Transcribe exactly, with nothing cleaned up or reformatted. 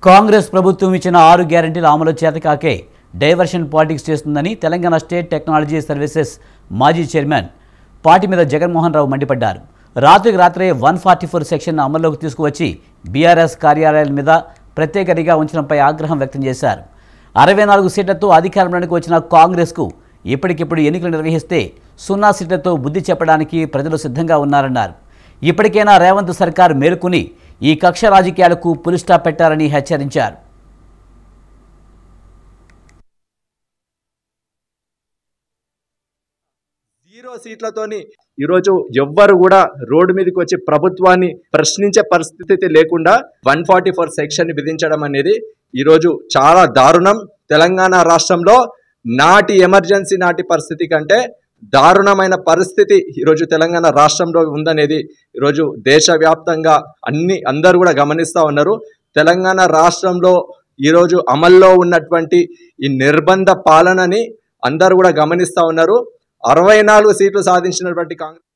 కాంగ్రెస్ ప్రభుత్వం ఇచ్చిన ఆరు గ్యారెంటీల అమలు చేతకాకే డైవర్షన్ పాలిటిక్స్ చేస్తుందని తెలంగాణ స్టేట్ టెక్నాలజీ సర్వీసెస్ మాజీ చైర్మన్ పాటిమీద జగన్ మోహన్ రావు మండిపడ్డారు. రాత్రికి రాత్రే వన్ ఫార్టీ ఫోర్ సెక్షన్ అమల్లోకి తీసుకువచ్చి బీఆర్ఎస్ కార్యాలయాల మీద ప్రత్యేక నిఘా ఉంచడంపై ఆగ్రహం వ్యక్తం చేశారు. అరవై నాలుగు సీట్లతో అధికారంలోకి వచ్చిన కాంగ్రెస్కు ఇప్పటికిప్పుడు ఎన్నికలు నిర్వహిస్తే సున్నా సీట్లతో బుద్ధి చెప్పడానికి ప్రజలు సిద్ధంగా ఉన్నారన్నారు. ఇప్పటికైనా రేవంత్ సర్కార్ మేలుకుని ఈ కక్ష రాజకీయాలకు పులి స్టాప్ పెట్టారని హెచ్చరించారు. జీరో సీట్లతోని ఈరోజు ఎవ్వరు కూడా రోడ్డు మీదకి వచ్చి ప్రభుత్వాన్ని ప్రశ్నించే పరిస్థితి లేకుండా వన్ ఫార్టీ ఫోర్ సెక్షన్ విధించడం అనేది ఈరోజు చాలా దారుణం. తెలంగాణ రాష్ట్రంలో నాటి ఎమర్జెన్సీ నాటి పరిస్థితి కంటే దారుణమైన పరిస్థితి ఈరోజు తెలంగాణ రాష్ట్రంలో ఉందనేది ఈరోజు దేశవ్యాప్తంగా అన్ని అందరూ కూడా గమనిస్తూ ఉన్నారు. తెలంగాణ రాష్ట్రంలో ఈరోజు అమల్లో ఉన్నటువంటి ఈ నిర్బంధ పాలనని అందరూ కూడా గమనిస్తూ ఉన్నారు. అరవై నాలుగు సీట్లు సాధించినటువంటి కాంగ్రెస్